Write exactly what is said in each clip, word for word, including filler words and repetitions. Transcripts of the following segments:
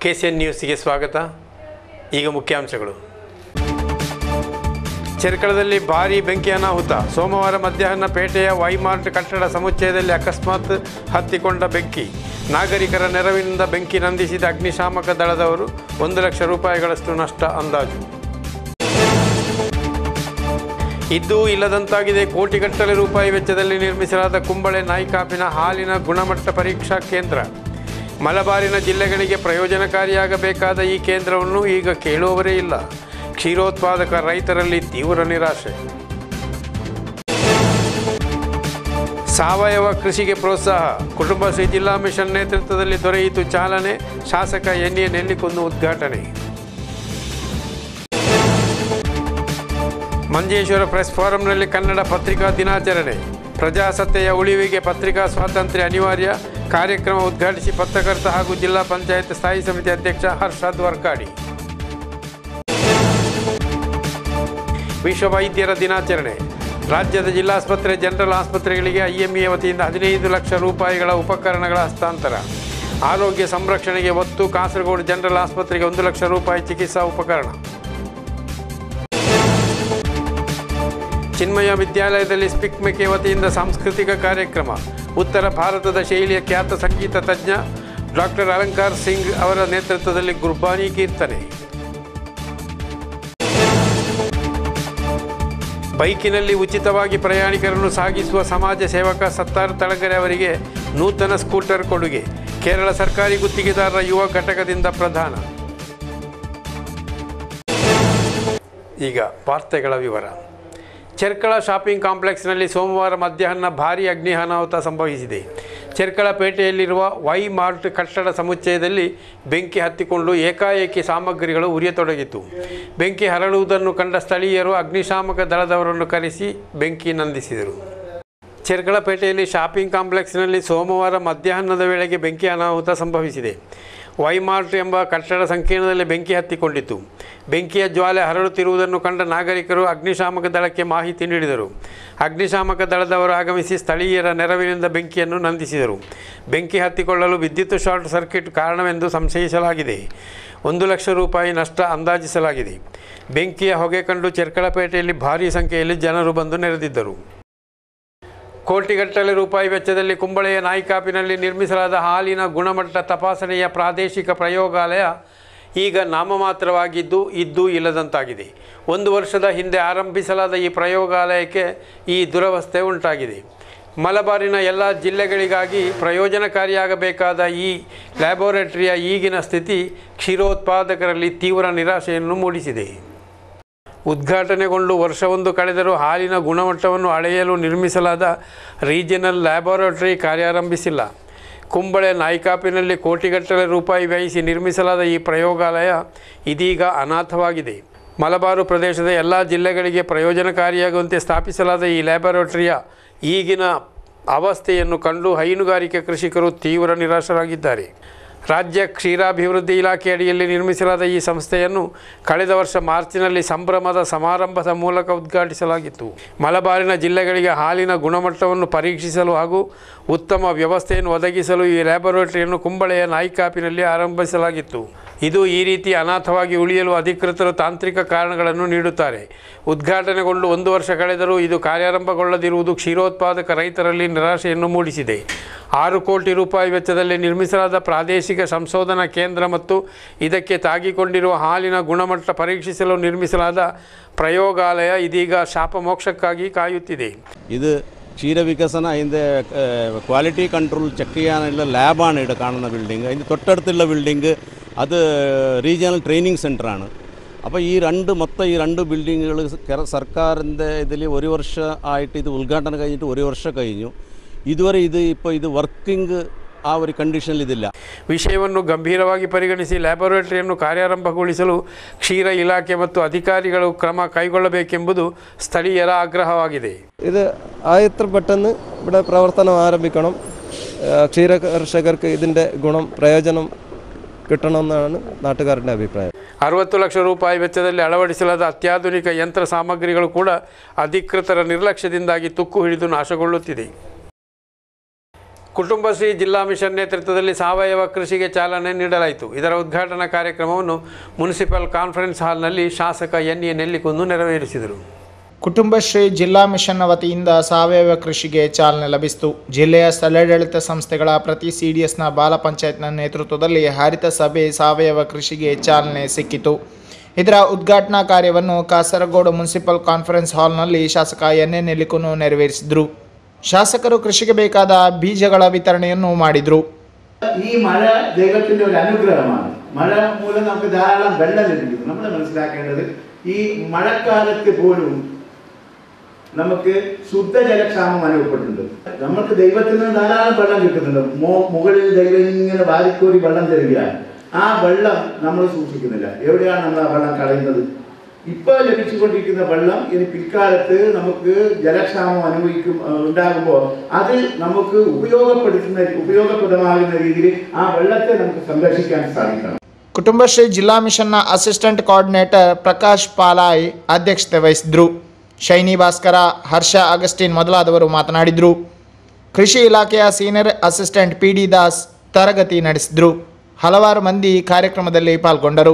K C N ನ್ಯೂಸ್ಗೆ ಸ್ವಾಗತ. ಈಗ ಮುಖ್ಯಾಂಶಗಳು. ಚೆರ್ಕಳದಲ್ಲಿ ಭಾರೀ ಬೆಂಕಿ ಅನಾಹುತ. ಸೋಮವಾರ ಮಧ್ಯಾಹ್ನ ಪೇಟೆಯ ವೈಮಾರ್ಟ್ ಕಟ್ಟಡ ಸಮುಚ್ಚಯದಲ್ಲಿ ಅಕಸ್ಮಾತ್ ಹತ್ತಿಕೊಂಡ ಬೆಂಕಿ. ನಾಗರಿಕರ ನೆರವಿನಿಂದ ಬೆಂಕಿ ನಂದಿಸಿದ ಅಗ್ನಿಶಾಮಕ ದಳದವರು ಒಂದು ಲಕ್ಷ ರೂಪಾಯಿಗಳಷ್ಟು ನಷ್ಟ ಅಂದಾಜು. ಇದ್ದೂ ಇಲ್ಲದಂತಾಗಿದೆ. ಕೋಟಿಗಟ್ಟಲೆ ರೂಪಾಯಿ ವೆಚ್ಚದಲ್ಲಿ ನಿರ್ಮಿಸಲಾದ ಕುಂಬಳೆ ನಾಯಿಕಾಪಿನ ಹಾಲಿನ ಗುಣಮಟ್ಟ ಪರೀಕ್ಷಾ ಕೇಂದ್ರ. ಮಲಬಾರಿನ ಜಿಲ್ಲೆಗಳಿಗೆ ಪ್ರಯೋಜನಕಾರಿಯಾಗಬೇಕಾದ ಈ ಕೇಂದ್ರವನ್ನು ಈಗ ಕೇಳುವವರೇ ಇಲ್ಲ. ಕ್ಷೀರೋತ್ಪಾದಕ ರೈತರಲ್ಲಿ ತೀವ್ರ ನಿರಾಶೆ. ಸಾವಯವ ಕೃಷಿಗೆ ಪ್ರೋತ್ಸಾಹ. ಕುಟುಂಬಶ್ರೀ ಜಿಲ್ಲಾ ಮಿಷನ್ ನೇತೃತ್ವದಲ್ಲಿ ದೊರೆಯಿತು ಚಾಲನೆ. ಶಾಸಕ ಎನ್ ಎ ನೆಲ್ಲಿಕುಂದು ಉದ್ಘಾಟನೆ. ಮಂಜೇಶ್ವರ ಪ್ರೆಸ್ ಫಾರಂನಲ್ಲಿ ಕನ್ನಡ ಪತ್ರಿಕಾ ದಿನಾಚರಣೆ. ಪ್ರಜಾಸತ್ತೆಯ ಉಳಿವಿಗೆ ಪತ್ರಿಕಾ ಸ್ವಾತಂತ್ರ್ಯ ಅನಿವಾರ್ಯ. ಕಾರ್ಯಕ್ರಮ ಉದ್ಘಾಟಿಸಿ ಪತ್ರಕರ್ತ ಹಾಗೂ ಜಿಲ್ಲಾ ಪಂಚಾಯತ್ ಸ್ಥಾಯಿ ಸಮಿತಿ ಅಧ್ಯಕ್ಷ ಹರ್ಷದ್ ವರ್ಕಾಡಿ. ವಿಶ್ವ ವೈದ್ಯರ ದಿನಾಚರಣೆ. ರಾಜ್ಯದ ಜಿಲ್ಲಾಸ್ಪತ್ರೆ ಜನರಲ್ ಆಸ್ಪತ್ರೆಗಳಿಗೆ ಐ ಎಂ ಎ ವತಿಯಿಂದ ಹದಿನೈದು ಲಕ್ಷ ರೂಪಾಯಿಗಳ ಉಪಕರಣಗಳ ಹಸ್ತಾಂತರ. ಆರೋಗ್ಯ ಸಂರಕ್ಷಣೆಗೆ ಒತ್ತು. ಕಾಸರಗೋಡು ಜನರಲ್ ಆಸ್ಪತ್ರೆಗೆ ಒಂದು ಲಕ್ಷ ರೂಪಾಯಿ ಚಿಕಿತ್ಸಾ ಉಪಕರಣ. ಚಿನ್ಮಯ ವಿದ್ಯಾಲಯದಲ್ಲಿ ಸ್ಪಿಕ್ ಮೆಕೆ ವತಿಯಿಂದ ಸಾಂಸ್ಕೃತಿಕ ಕಾರ್ಯಕ್ರಮ. ಉತ್ತರ ಭಾರತದ ಶೈಲಿಯ ಖ್ಯಾತ ಸಂಗೀತ ತಜ್ಞ ಡಾಕ್ಟರ್ ಅಲಂಕಾರ್ ಸಿಂಗ್ ಅವರ ನೇತೃತ್ವದಲ್ಲಿ ಗುರ್ಬಾನಿ ಕೀರ್ತನೆ. ಬೈಕಿನಲ್ಲಿ ಉಚಿತವಾಗಿ ಪ್ರಯಾಣಿಕರನ್ನು ಸಾಗಿಸುವ ಸಮಾಜ ಸೇವಕ ಸತ್ತಾರ್ ತಳಗರೆ ಅವರಿಗೆ ನೂತನ ಸ್ಕೂಟರ್ ಕೊಡುಗೆ. ಕೇರಳ ಸರ್ಕಾರಿ ಗುತ್ತಿಗೆದಾರರ ಯುವ ಘಟಕದಿಂದ ಪ್ರದಾನ. ಈಗ ವಾರ್ತೆಗಳ ವಿವರ. ಚೆರ್ಕಳ ಶಾಪಿಂಗ್ ಕಾಂಪ್ಲೆಕ್ಸ್ನಲ್ಲಿ ಸೋಮವಾರ ಮಧ್ಯಾಹ್ನ ಭಾರೀ ಅಗ್ನಿ ಅನಾಹುತ ಸಂಭವಿಸಿದೆ. ಚೆರ್ಕಳ ಪೇಟೆಯಲ್ಲಿರುವ ವೈ ಮಾರ್ಟ್ ಕಟ್ಟಡ ಸಮುಚ್ಚಯದಲ್ಲಿ ಬೆಂಕಿ ಹತ್ತಿಕೊಂಡು ಏಕಾಏಕಿ ಸಾಮಗ್ರಿಗಳು ಉರಿಯತೊಡಗಿತು. ಬೆಂಕಿ ಹರಡುವುದನ್ನು ಕಂಡ ಸ್ಥಳೀಯರು ಅಗ್ನಿಶಾಮಕ ದಳದವರನ್ನು ಕರೆಸಿ ಬೆಂಕಿ ನಂದಿಸಿದರು. ಚೆರ್ಕಳ ಪೇಟೆಯಲ್ಲಿ ಶಾಪಿಂಗ್ ಕಾಂಪ್ಲೆಕ್ಸ್ನಲ್ಲಿ ಸೋಮವಾರ ಮಧ್ಯಾಹ್ನದ ವೇಳೆಗೆ ಬೆಂಕಿ ಅನಾಹುತ ಸಂಭವಿಸಿದೆ. ವೈಮಾರ್ಟ್ ಎಂಬ ಕಟ್ಟಡ ಸಂಕೀರ್ಣದಲ್ಲಿ ಬೆಂಕಿ ಹತ್ತಿಕೊಂಡಿತು. ಬೆಂಕಿಯ ಜ್ವಾಲೆ ಹರಡುತ್ತಿರುವುದನ್ನು ಕಂಡ ನಾಗರಿಕರು ಅಗ್ನಿಶಾಮಕ ದಳಕ್ಕೆ ಮಾಹಿತಿ ನೀಡಿದರು. ಅಗ್ನಿಶಾಮಕ ದಳದವರು ಆಗಮಿಸಿ ಸ್ಥಳೀಯರ ನೆರವಿನಿಂದ ಬೆಂಕಿಯನ್ನು ನಂದಿಸಿದರು. ಬೆಂಕಿ ಹತ್ತಿಕೊಳ್ಳಲು ವಿದ್ಯುತ್ ಶಾರ್ಟ್ ಸರ್ಕ್ಯೂಟ್ ಕಾರಣವೆಂದು ಸಂಶಯಿಸಲಾಗಿದೆ. ಒಂದು ಲಕ್ಷ ರೂಪಾಯಿ ನಷ್ಟ ಅಂದಾಜಿಸಲಾಗಿದೆ. ಬೆಂಕಿಯ ಹೊಗೆ ಕಂಡು ಚೆರ್ಕಳಪೇಟೆಯಲ್ಲಿ ಭಾರೀ ಸಂಖ್ಯೆಯಲ್ಲಿ ಜನರು ಬಂದು ನೆರೆದಿದ್ದರು. ಕೋಟಿಗಟ್ಟಲೆ ರೂಪಾಯಿ ವೆಚ್ಚದಲ್ಲಿ ಕುಂಬಳೆಯ ನಾಯಿಕಾಪಿನಲ್ಲಿ ನಿರ್ಮಿಸಲಾದ ಹಾಲಿನ ಗುಣಮಟ್ಟ ತಪಾಸಣೆಯ ಪ್ರಾದೇಶಿಕ ಪ್ರಯೋಗಾಲಯ ಈಗ ನಾಮಮಾತ್ರವಾಗಿದ್ದು ಇದ್ದೂ ಇಲ್ಲದಂತಾಗಿದೆ. ಒಂದು ವರ್ಷದ ಹಿಂದೆ ಆರಂಭಿಸಲಾದ ಈ ಪ್ರಯೋಗಾಲಯಕ್ಕೆ ಈ ದುರವಸ್ಥೆ ಉಂಟಾಗಿದೆ. ಮಲಬಾರಿನ ಎಲ್ಲ ಜಿಲ್ಲೆಗಳಿಗಾಗಿ ಪ್ರಯೋಜನಕಾರಿಯಾಗಬೇಕಾದ ಈ ಲ್ಯಾಬೋರೇಟರಿಯ ಈಗಿನ ಸ್ಥಿತಿ ಕ್ಷೀರೋತ್ಪಾದಕರಲ್ಲಿ ತೀವ್ರ ನಿರಾಶೆಯನ್ನು ಮೂಡಿಸಿದೆ. ಉದ್ಘಾಟನೆಗೊಂಡು ವರ್ಷವೊಂದು ಕಳೆದರೂ ಹಾಲಿನ ಗುಣಮಟ್ಟವನ್ನು ಅಳೆಯಲು ನಿರ್ಮಿಸಲಾದ ರೀಜನಲ್ ಲ್ಯಾಬೋರೇಟರಿ ಕಾರ್ಯಾರಂಭಿಸಿಲ್ಲ. ಕುಂಬಳೆ ನಾಯಿಕಾಪಿನಲ್ಲಿ ಕೋಟಿಗಟ್ಟಲೆ ರೂಪಾಯಿ ವ್ಯಯಿಸಿ ನಿರ್ಮಿಸಲಾದ ಈ ಪ್ರಯೋಗಾಲಯ ಇದೀಗ ಅನಾಥವಾಗಿದೆ. ಮಲಬಾರು ಪ್ರದೇಶದ ಎಲ್ಲ ಜಿಲ್ಲೆಗಳಿಗೆ ಪ್ರಯೋಜನಕಾರಿಯಾಗುವಂತೆ ಸ್ಥಾಪಿಸಲಾದ ಈ ಲ್ಯಾಬೋರೇಟರಿಯ ಈಗಿನ ಅವಸ್ಥೆಯನ್ನು ಕಂಡು ಹೈನುಗಾರಿಕೆ ಕೃಷಿಕರು ತೀವ್ರ ನಿರಾಶರಾಗಿದ್ದಾರೆ. ರಾಜ್ಯ ಕ್ಷೀರಾಭಿವೃದ್ಧಿ ಇಲಾಖೆ ಅಡಿಯಲ್ಲಿ ನಿರ್ಮಿಸಲಾದ ಈ ಸಂಸ್ಥೆಯನ್ನು ಕಳೆದ ವರ್ಷ ಮಾರ್ಚಿನಲ್ಲಿ ಸಂಭ್ರಮದ ಸಮಾರಂಭದ ಮೂಲಕ ಉದ್ಘಾಟಿಸಲಾಗಿತ್ತು. ಮಲಬಾರಿನ ಜಿಲ್ಲೆಗಳಿಗೆ ಹಾಲಿನ ಗುಣಮಟ್ಟವನ್ನು ಪರೀಕ್ಷಿಸಲು ಹಾಗೂ ಉತ್ತಮ ವ್ಯವಸ್ಥೆಯನ್ನು ಒದಗಿಸಲು ಈ ಲ್ಯಾಬೋರೇಟರಿಯನ್ನು ಕುಂಬಳೆಯ ನಾಯಿಕಾಪಿನಲ್ಲಿ ಆರಂಭಿಸಲಾಗಿತ್ತು. ಇದು ಈ ರೀತಿ ಅನಾಥವಾಗಿ ಉಳಿಯಲು ಅಧಿಕೃತರು ತಾಂತ್ರಿಕ ಕಾರಣಗಳನ್ನು ನೀಡುತ್ತಾರೆ. ಉದ್ಘಾಟನೆಗೊಂಡು ಒಂದು ವರ್ಷ ಕಳೆದರೂ ಇದು ಕಾರ್ಯಾರಂಭಗೊಳ್ಳದಿರುವುದು ಕ್ಷೀರೋತ್ಪಾದಕ ರೈತರಲ್ಲಿ ನಿರಾಶೆಯನ್ನು ಮೂಡಿಸಿದೆ. ಆರು ಕೋಟಿ ರೂಪಾಯಿ ವೆಚ್ಚದಲ್ಲಿ ನಿರ್ಮಿಸಲಾದ ಪ್ರಾದೇಶಿಕ ಸಂಶೋಧನಾ ಕೇಂದ್ರ ಮತ್ತು ಇದಕ್ಕೆ ತಾಗಿಕೊಂಡಿರುವ ಹಾಲಿನ ಗುಣಮಟ್ಟ ಪರೀಕ್ಷಿಸಲು ನಿರ್ಮಿಸಲಾದ ಪ್ರಯೋಗಾಲಯ ಇದೀಗ ಶಾಪಮೋಕ್ಷಕ್ಕಾಗಿ ಕಾಯುತ್ತಿದೆ. ഇത് ക്ഷീരവികസന അതിൻ്റെ ക്വാളിറ്റി കൺട്രോൾ ചെക്ക് ചെയ്യാനുള്ള ലാബാണ് ഇവിടെ കാണുന്ന ബിൽഡിംഗ്. അതിൻ്റെ തൊട്ടടുത്തുള്ള ബിൽഡിംഗ് അത് റീജിയണൽ ട്രെയിനിങ് സെൻ്ററാണ്. അപ്പോൾ ഈ രണ്ട് മൊത്തം ഈ രണ്ട് ബിൽഡിങ്ങുകൾ സർക്കാരിൻ്റെ ഇതിൽ ഒരു വർഷം ആയിട്ട് ഇത് ഉദ്ഘാടനം കഴിഞ്ഞിട്ട് ഒരു വർഷം കഴിഞ്ഞു. ಇದುವರೆ ಇದು ഇപ്പോൾ ಇದು ವರ್ಕಿಂಗ್ ಆ ಒಂದು ಕಂಡೀಷನ್ ಇದಿಲ್ಲ. ವಿಷಯವನ್ನು ಗಂಭೀರವಾಗಿ ಪರಿಗಣಿಸಿ ಲ್ಯಾಬೋರೇಟರಿಯನ್ನು ಕಾರ್ಯಾರಂಭಗೊಳಿಸಲು ಕ್ಷೀರ ಇಲಾಖೆ ಮತ್ತು ಅಧಿಕಾರಿಗಳು ಕ್ರಮ ಕೈಗೊಳ್ಳಬೇಕೆಂಬುದು ಸ್ಥಳೀಯರ ಆಗ್ರಹವಾಗಿದೆ. ഇത് ആയത്ര പെട്ടെന്ന് ഇവിടെ പ്രവർത്തനം ആരംഭിക്കണം. ക്ഷീര കർഷകർക്ക് ഇതിൻ്റെ ഗുണം പ്രയോജനം കിട്ടണമെന്നാണ് നാട്ടുകാരുടെ അഭിപ്രായം. ಅರವತ್ತು ಲಕ್ಷ ರೂಪಾಯಿ ವೆಚ್ಚದಲ್ಲಿ ಅಳವಡಿಸಲಾದ ಅತ್ಯಾಧುನಿಕ ಯಂತ್ರ ಸಾಮಗ್ರಿಗಳು ಕೂಡ ಅಧಿಕೃತರ ನಿರ್ಲಕ್ಷ್ಯದಿಂದಾಗಿ ತುಕ್ಕು ಹಿಡಿದು ನಾಶಗೊಳ್ಳುತ್ತಿದೆ. ಕುಟುಂಬಶ್ರೀ ಜಿಲ್ಲಾ ಮಿಷನ್ ನೇತೃತ್ವದಲ್ಲಿ ಸಾವಯವ ಕೃಷಿಗೆ ಚಾಲನೆ ನೀಡಲಾಯಿತು. ಇದರ ಉದ್ಘಾಟನಾ ಕಾರ್ಯಕ್ರಮವನ್ನು ಮುನ್ಸಿಪಲ್ ಕಾನ್ಫರೆನ್ಸ್ ಹಾಲ್ನಲ್ಲಿ ಶಾಸಕ ಎನ್ ಎ ನೆಲ್ಲಿಕುಂದು ನೆರವೇರಿಸಿದರು. ಕುಟುಂಬಶ್ರೀ ಜಿಲ್ಲಾ ಮಿಷನ್ನ ವತಿಯಿಂದ ಸಾವಯವ ಕೃಷಿಗೆ ಚಾಲನೆ ಲಭಿಸಿತು. ಜಿಲ್ಲೆಯ ಸ್ಥಳಾಡಳಿತ ಸಂಸ್ಥೆಗಳ ಪ್ರತಿ ಸಿಡಿಎಸ್ನ ಬಾಲ ಪಂಚಾಯತ್ನ ನೇತೃತ್ವದಲ್ಲಿ ಹರಿತ ಸಭೆ ಸಾವಯವ ಕೃಷಿಗೆ ಚಾಲನೆ ಸಿಕ್ಕಿತು. ಇದರ ಉದ್ಘಾಟನಾ ಕಾರ್ಯವನ್ನು ಕಾಸರಗೋಡು ಮುನ್ಸಿಪಲ್ ಕಾನ್ಫರೆನ್ಸ್ ಹಾಲ್ನಲ್ಲಿ ಶಾಸಕ ಎನ್ ಎ ನೆಲ್ಲಿಕುಂದು ನೆರವೇರಿಸಿದರು. ಶಾಸಕರು ಕೃಷಿಗೆ ಬೇಕಾದ ಬೀಜಗಳ ವಿತರಣೆಯನ್ನು ಮಾಡಿದರು. ഈ മഴ ദൈവത്തിന്റെ ഒരു അനുഗ്രഹമാണ്. മഴ മൂലം നമുക്ക് ധാരാളം വെള്ളം ലഭിക്കുന്നു. നമ്മൾ മനസ്സിലാക്കേണ്ടത് ഈ മഴക്കാലത്ത് പോലും നമുക്ക് ശുദ്ധജലക്ഷാമം അനുഭവപ്പെട്ടിട്ടുണ്ട്. നമുക്ക് ദൈവത്തിൽ നിന്ന് ധാരാളം വെള്ളം കിട്ടുന്നുണ്ട്. മുകളിൽ ദൈവം ഇങ്ങനെ വാരിക്കോരി വെള്ളം തരികയാണ്. ആ വെള്ളം നമ്മൾ സൂക്ഷിക്കുന്നില്ല. എവിടെയാണ് നമ്മൾ ആ വെള്ളം കളയുന്നത്? ഇപ്പോൾ ലഭിച്ചുകൊണ്ടിരിക്കുന്ന വെള്ളം ഇനി പിൽക്കാലത്ത് നമുക്ക് ജലക്ഷാമം അനുഭവിക്കും ഉണ്ടാകുമ്പോൾ അത് നമുക്ക് ഉപയോഗപ്പെടുത്തുന്ന ഉപയോഗപ്രദമാകുന്ന രീതിയിൽ ആ വെള്ളത്തെ നമുക്ക് സംരക്ഷിക്കാൻ സാധിക്കണം. ಕುಟುಂಬಶ್ರೀ ಜಿಲ್ಲಾ ಮಿಷನ್ನ ಅಸಿಸ್ಟೆಂಟ್ ಕೋಆರ್ಡಿನೇಟರ್ ಪ್ರಕಾಶ್ ಪಾಲಾಯ್ ಅಧ್ಯಕ್ಷತೆ ವಹಿಸಿದ್ರು. ಶೈನಿ ಭಾಸ್ಕರ, ಹರ್ಷ ಅಗಸ್ಟಿನ್ ಮೊದಲಾದವರು ಮಾತನಾಡಿದರು. ಕೃಷಿ ಇಲಾಖೆಯ senior assistant P D Das ತರಗತಿ ನಡೆಸಿದರು. ಹಲವಾರು ಮಂದಿ ಕಾರ್ಯಕ್ರಮದಲ್ಲಿ ಪಾಲ್ಗೊಂಡರು.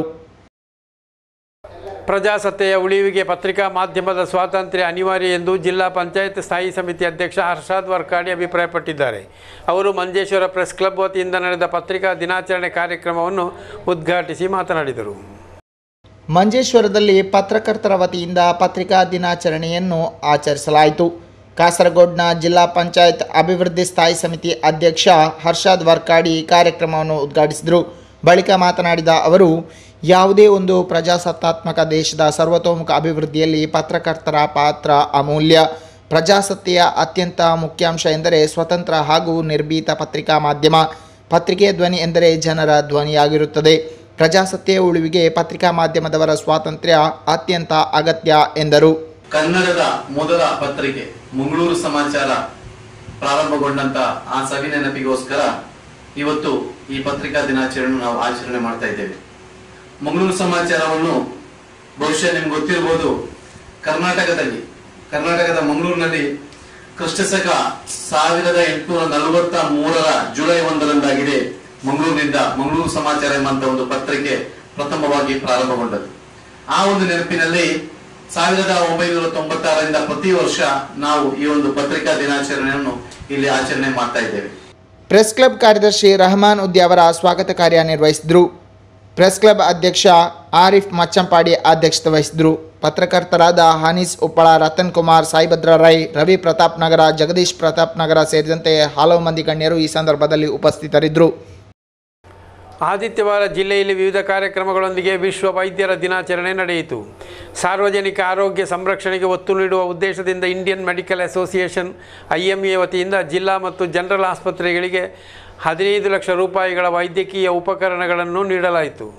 ಪ್ರಜಾಸತ್ತೆಯ ಉಳಿವಿಗೆ ಪತ್ರಿಕಾ ಮಾಧ್ಯಮದ ಸ್ವಾತಂತ್ರ್ಯ ಅನಿವಾರ್ಯ ಎಂದು ಜಿಲ್ಲಾ ಪಂಚಾಯತ್ ಸ್ಥಾಯಿ ಸಮಿತಿ ಅಧ್ಯಕ್ಷ ಹರ್ಷಾದ್ ವರ್ಕಾಡಿ ಅಭಿಪ್ರಾಯಪಟ್ಟಿದ್ದಾರೆ. ಅವರು ಮಂಜೇಶ್ವರ ಪ್ರೆಸ್ ಕ್ಲಬ್ ವತಿಯಿಂದ ನಡೆದ ಪತ್ರಿಕಾ ದಿನಾಚರಣೆ ಕಾರ್ಯಕ್ರಮವನ್ನು ಉದ್ಘಾಟಿಸಿ ಮಾತನಾಡಿದರು. ಮಂಜೇಶ್ವರದಲ್ಲಿ ಪತ್ರಕರ್ತರ ವತಿಯಿಂದ ಪತ್ರಿಕಾ ದಿನಾಚರಣೆಯನ್ನು ಆಚರಿಸಲಾಯಿತು. ಕಾಸರಗೋಡಿನ ಜಿಲ್ಲಾ ಪಂಚಾಯತ್ ಅಭಿವೃದ್ಧಿ ಸ್ಥಾಯಿ ಸಮಿತಿ ಅಧ್ಯಕ್ಷ ಹರ್ಷಾದ್ ವರ್ಕಾಡಿ ಕಾರ್ಯಕ್ರಮವನ್ನು ಉದ್ಘಾಟಿಸಿದರು. ಬಳಿಕ ಮಾತನಾಡಿದ ಅವರು, ಯಾವುದೇ ಒಂದು ಪ್ರಜಾಸತ್ತಾತ್ಮಕ ದೇಶದ ಸರ್ವತೋಮುಖ ಅಭಿವೃದ್ಧಿಯಲ್ಲಿ ಪತ್ರಕರ್ತರ ಪಾತ್ರ ಅಮೂಲ್ಯ. ಪ್ರಜಾಸತ್ತೆಯ ಅತ್ಯಂತ ಮುಖ್ಯಾಂಶ ಎಂದರೆ ಸ್ವತಂತ್ರ ಹಾಗೂ ನಿರ್ಭೀತ ಪತ್ರಿಕಾ ಮಾಧ್ಯಮ. ಪತ್ರಿಕೆಯ ಧ್ವನಿ ಎಂದರೆ ಜನರ ಧ್ವನಿಯಾಗಿರುತ್ತದೆ. ಪ್ರಜಾಸತ್ತೆಯ ಉಳಿವಿಗೆ ಪತ್ರಿಕಾ ಮಾಧ್ಯಮದವರ ಸ್ವಾತಂತ್ರ್ಯ ಅತ್ಯಂತ ಅಗತ್ಯ ಎಂದರು. ಕನ್ನಡದ ಮೊದಲ ಪತ್ರಿಕೆ ಮಂಗಳೂರು ಸಮಾಚಾರ ಪ್ರಾರಂಭಗೊಂಡಂತ ಆ ಸವಿ ನೆನಪಿಗೋಸ್ಕರ ಇವತ್ತು ಈ ಪತ್ರಿಕಾ ದಿನಾಚರಣೆ ನಾವು ಆಚರಣೆ ಮಾಡ್ತಾ ಇದ್ದೇವೆ. ಮಂಗಳೂರು ಸಮಾಚಾರವನ್ನು ಬಹುಶಃ ನಿಮ್ಗೆ ಗೊತ್ತಿರಬಹುದು, ಕರ್ನಾಟಕದಲ್ಲಿ ಕರ್ನಾಟಕದ ಮಂಗಳೂರಿನಲ್ಲಿ ಕ್ರಿಸ್ತಶಕ ಸಾವಿರದ ಎಂಟುನೂರ ನಲವತ್ತ ಮೂರರ ಜುಲೈ ಒಂದರಂದಾಗಿದೆ ಮಂಗಳೂರಿನಿಂದ ಮಂಗಳೂರು ಸಮಾಚಾರ ಎಂಬಂತ ಒಂದು ಪತ್ರಿಕೆ ಪ್ರಥಮವಾಗಿ ಪ್ರಾರಂಭಗೊಂಡದ್ದು. ಆ ಒಂದು ನೆನಪಿನಲ್ಲಿ ಸಾವಿರದ ಒಂಬೈನೂರ ತೊಂಬತ್ತಾರರಿಂದ ಪ್ರತಿ ವರ್ಷ ನಾವು ಈ ಒಂದು ಪತ್ರಿಕಾ ದಿನಾಚರಣೆಯನ್ನು ಇಲ್ಲಿ ಆಚರಣೆ ಮಾಡ್ತಾ ಇದ್ದೇವೆ. ಪ್ರೆಸ್ ಕ್ಲಬ್ ಕಾರ್ಯದರ್ಶಿ ರಹಮಾನ್ ಉದ್ದಿ ಅವರ ಸ್ವಾಗತ ಕಾರ್ಯ ನಿರ್ವಹಿಸಿದರು. ಪ್ರೆಸ್ ಕ್ಲಬ್ ಅಧ್ಯಕ್ಷ ಆರಿಫ್ ಮಚ್ಚಂಪಾಡಿ ಅಧ್ಯಕ್ಷತೆ ವಹಿಸಿದರು. ಪತ್ರಕರ್ತರಾದ ಹನೀಸ್ ಉಪ್ಪಳ, ರತನ್ ಕುಮಾರ್, ಸಾಯಿಭದ್ರ ರೈ, ರವಿ ಪ್ರತಾಪ್ ನಗರ, ಜಗದೀಶ್ ಪ್ರತಾಪ್ ನಗರ ಸೇರಿದಂತೆ ಹಲವು ಮಂದಿ ಗಣ್ಯರು ಈ ಸಂದರ್ಭದಲ್ಲಿ ಉಪಸ್ಥಿತರಿದ್ದರು. ಆದಿತ್ಯವಾರ ಜಿಲ್ಲೆಯಲ್ಲಿ ವಿವಿಧ ಕಾರ್ಯಕ್ರಮಗಳೊಂದಿಗೆ ವಿಶ್ವ ವೈದ್ಯರ ದಿನಾಚರಣೆ ನಡೆಯಿತು. ಸಾರ್ವಜನಿಕ ಆರೋಗ್ಯ ಸಂರಕ್ಷಣೆಗೆ ಒತ್ತು ನೀಡುವ ಉದ್ದೇಶದಿಂದ Indian medical association I M A ವತಿಯಿಂದ ಜಿಲ್ಲಾ ಮತ್ತು ಜನರಲ್ ಆಸ್ಪತ್ರೆಗಳಿಗೆ ಹದಿನೈದು ಲಕ್ಷ ರೂಪಾಯಿಗಳ ವೈದ್ಯಕೀಯ ಉಪಕರಣಗಳನ್ನು ನೀಡಲಾಯಿತು.